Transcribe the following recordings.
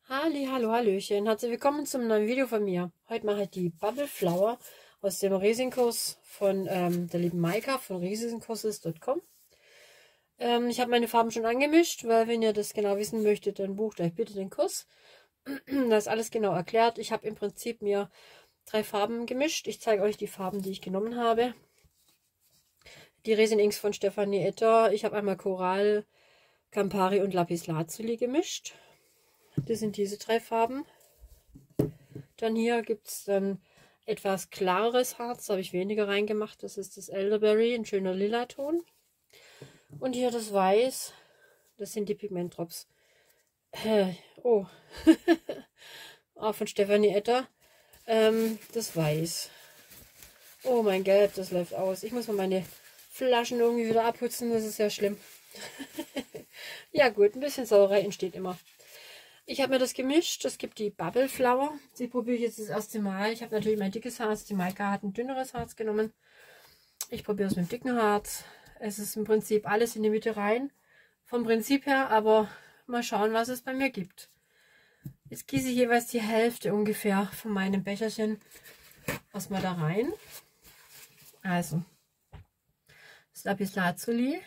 Hallo, Hallöchen. Herzlich willkommen zum neuen Video von mir. Heute mache ich die Bubble Flower aus dem Resinkurs von der lieben Maika von resinkurses.com. Ich habe meine Farben schon angemischt, weil wenn ihr das genau wissen möchtet, dann bucht euch bitte den Kurs. Da ist alles genau erklärt. Ich habe im Prinzip mir 3 Farben gemischt. Ich zeige euch die Farben, die ich genommen habe. Die Resin Inks von Stefanie Etter. Ich habe einmal Coral, Campari und Lapis Lazuli gemischt. Das sind diese 3 Farben. Dann hier gibt es dann etwas klareres Harz, da habe ich weniger reingemacht. Das ist das Elderberry, ein schöner Lila-Ton. Und hier das Weiß, das sind die Pigmentdrops. Oh, auch von Stefanie Etter. Das Weiß. Oh, mein Gelb, das läuft aus. Ich muss mal meine Flaschen irgendwie wieder abputzen, das ist ja schlimm. Ja gut, ein bisschen Sauerei entsteht immer. Ich habe mir das gemischt. Es gibt die Bubble Flower. Die probiere ich jetzt das erste Mal. Ich habe natürlich mein dickes Harz. Die Maika hat ein dünneres Harz genommen. Ich probiere es mit dem dicken Harz. Es ist im Prinzip alles in die Mitte rein. Vom Prinzip her, aber mal schauen, was es bei mir gibt. Jetzt gieße ich jeweils die Hälfte ungefähr von meinem Becherchen erstmal da rein. Also, das Lapis Lazuli.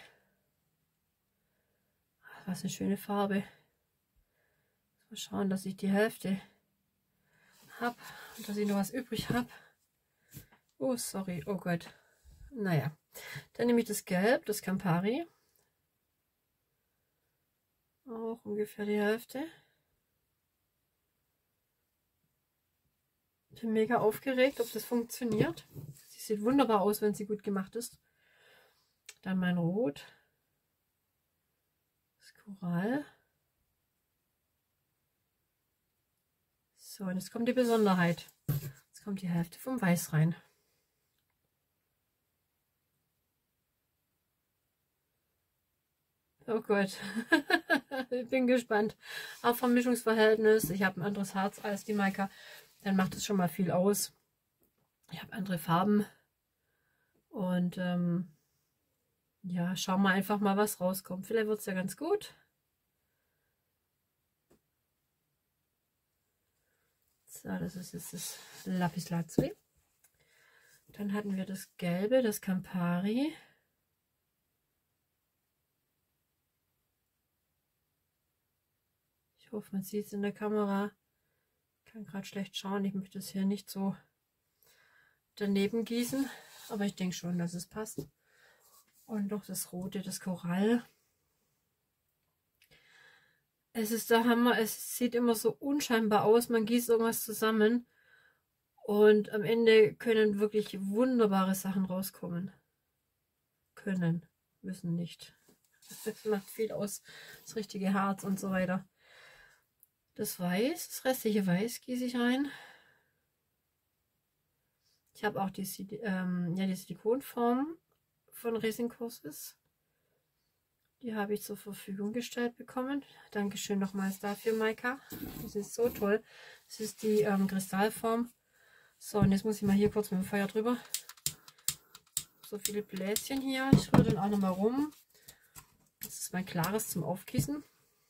Was eine schöne Farbe. Mal schauen, dass ich die Hälfte habe und dass ich noch was übrig habe. Oh, sorry, oh Gott. Naja, dann nehme ich das Gelb, das Campari. Auch ungefähr die Hälfte. Ich bin mega aufgeregt, ob das funktioniert. Sie sieht wunderbar aus, wenn sie gut gemacht ist. Dann mein Rot. Das Coral. So, und jetzt kommt die Besonderheit. Jetzt kommt die Hälfte vom Weiß rein. Oh Gott, ich bin gespannt. Auch vom Mischungsverhältnis. Ich habe ein anderes Harz als die Maika. Dann macht es schon mal viel aus. Ich habe andere Farben. Und ja, schauen wir einfach mal, was rauskommt. Vielleicht wird es ja ganz gut. So, das ist jetzt das Lapis Lazuli. Dann hatten wir das Gelbe, das Campari. Ich hoffe, man sieht es in der Kamera. Ich kann gerade schlecht schauen. Ich möchte es hier nicht so daneben gießen. Aber ich denke schon, dass es passt. Und noch das Rote, das Korall. Es ist der Hammer. Es sieht immer so unscheinbar aus. Man gießt irgendwas zusammen. Und am Ende können wirklich wunderbare Sachen rauskommen. Können, müssen nicht. Das macht viel aus. Das richtige Harz und so weiter. Das Weiß, das restliche Weiß gieße ich rein. Ich habe auch die Silikonform von Resinkurses. Die habe ich zur Verfügung gestellt bekommen. Dankeschön nochmals dafür, Maika. Das ist so toll. Das ist die Kristallform. So, und jetzt muss ich mal hier kurz mit dem Feuer drüber. So viele Bläschen hier. Ich rühre dann auch nochmal rum. Das ist mein klares zum Aufgießen.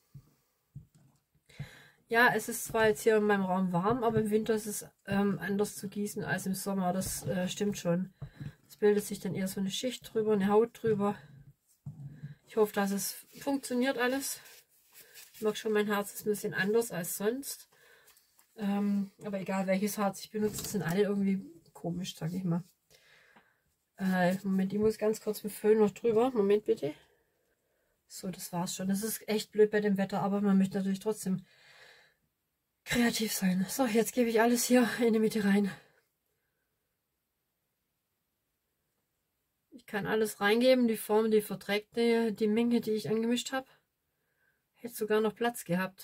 Ja, es ist zwar jetzt hier in meinem Raum warm, aber im Winter ist es anders zu gießen als im Sommer. Das stimmt schon. Es bildet sich dann eher so eine Schicht drüber, eine Haut drüber. Ich hoffe, dass es funktioniert alles. Ich mag schon, mein Harz ist ein bisschen anders als sonst. Aber egal welches Harz ich benutze, sind alle irgendwie komisch, sag ich mal. Moment, ich muss ganz kurz mit Föhn noch drüber. Moment bitte. So, das war's schon. Das ist echt blöd bei dem Wetter, aber man möchte natürlich trotzdem kreativ sein. So, jetzt gebe ich alles hier in die Mitte rein. Ich kann alles reingeben. Die Form, die verträgt die Menge, die ich angemischt habe. Hätte sogar noch Platz gehabt.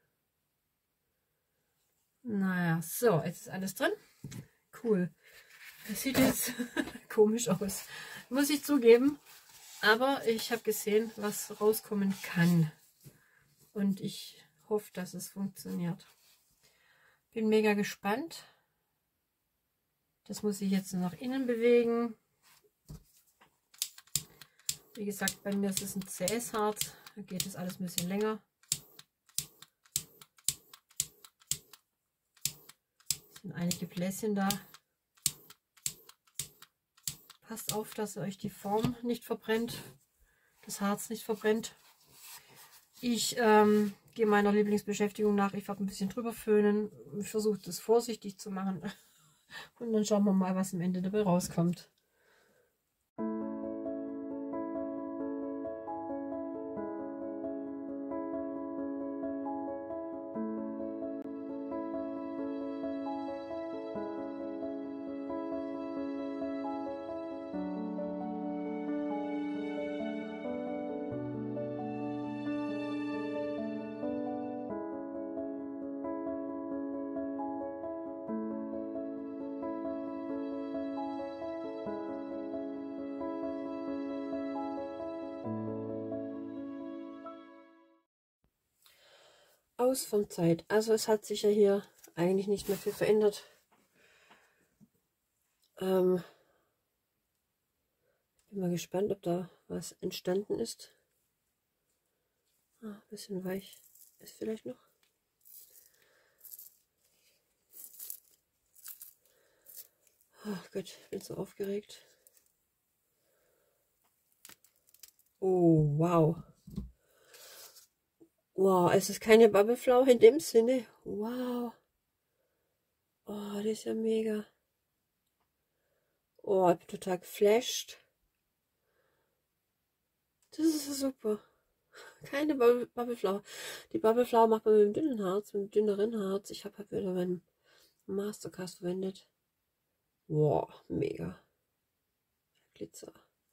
Naja, so, jetzt ist alles drin. Cool. Das sieht jetzt komisch aus. Muss ich zugeben. Aber ich habe gesehen, was rauskommen kann. Und ich hoffe, dass es funktioniert. Bin mega gespannt. Das muss ich jetzt nach innen bewegen. Wie gesagt, bei mir ist es ein zähes Harz. Da geht es alles ein bisschen länger. sind einige Bläschen da. Passt auf, dass ihr euch die Form nicht verbrennt, das Harz nicht verbrennt. Ich gehe meiner Lieblingsbeschäftigung nach. Ich werde ein bisschen drüber föhnen. Ich versuche das vorsichtig zu machen. Und dann schauen wir mal, was am Ende dabei rauskommt. Aus von Zeit. Also es hat sich ja hier eigentlich nicht mehr viel verändert. Bin mal gespannt, ob da was entstanden ist. Ein bisschen weich ist vielleicht noch. Ach Gott, ich bin so aufgeregt. Oh, wow. Wow, es ist keine Bubbleflower in dem Sinne. Wow. Oh, das ist ja mega. Oh, ich bin total geflasht. Das ist ja super. Keine Bubbleflower. Die Bubbleflower macht man mit dem dünnen Harz, mit dem dünneren Harz. Ich habe halt wieder meinen Mastercast verwendet. Wow, mega. Glitzer.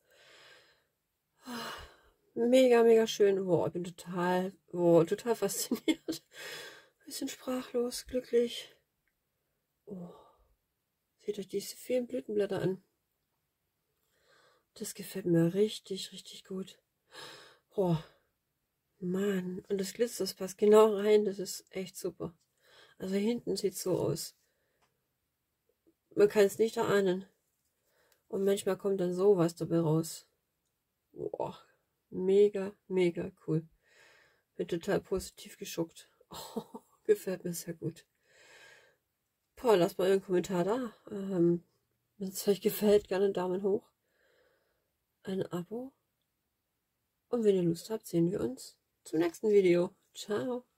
Mega, mega schön. Wow, ich bin total fasziniert. Bisschen sprachlos, glücklich. Oh, seht euch diese vielen Blütenblätter an. Das gefällt mir richtig, richtig gut. Oh, Mann. Und das Glitzer, das passt genau rein. Das ist echt super. Also hinten sieht es so aus. Man kann es nicht erahnen. Und manchmal kommt dann sowas dabei raus. Boah, mega, mega cool. Bin total positiv geschockt. Oh, gefällt mir sehr gut. Boah, lasst mal einen Kommentar da. Wenn es euch gefällt, gerne einen Daumen hoch. Ein Abo. Und wenn ihr Lust habt, sehen wir uns zum nächsten Video. Ciao.